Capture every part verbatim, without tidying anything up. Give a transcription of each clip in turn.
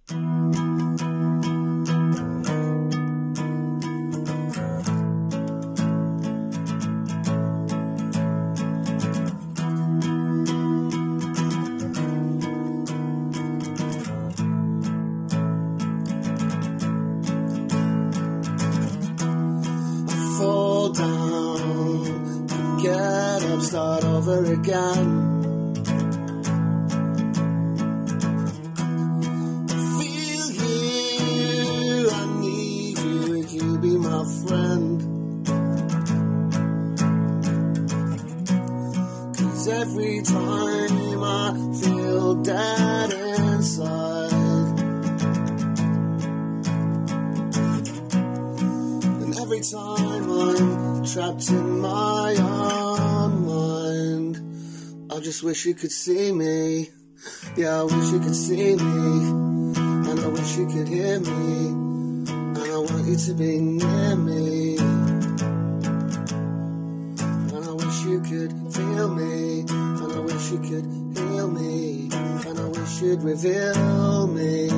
Fall down, get up, start over again. Feel you, I need you, would you be my friend? 'Cause every time I feel dead inside, every time I'm trapped in my own mind, I just wish you could see me. Yeah, I wish you could see me, and I wish you could hear me, and I want you to be near me, and I wish you could feel me, and I wish you could heal me, and I wish you'd reveal me.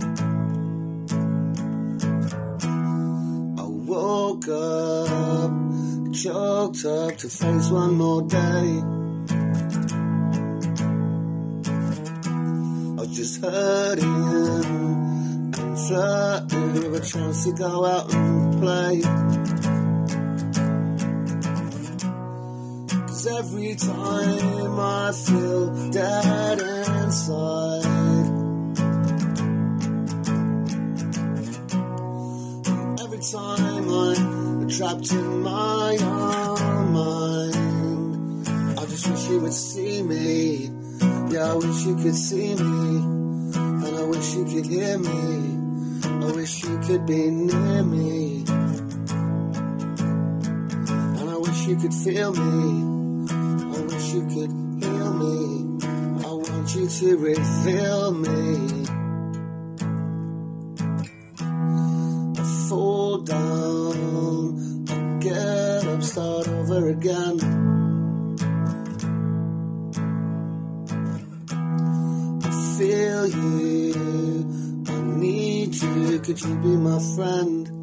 Woke up, choked up to face one more day. I was just hurting and flirting with a chance to go out and play. 'Cause every time I feel dead inside, every time I'm trapped in my own mind, I just wish you would see me. Yeah, I wish you could see me, and I wish you could hear me, I wish you could be near me, and I wish you could feel me, I wish you could heal me, I want you to reveal me. Fall down, I get up, start over again. I feel you, I need you, could you be my friend?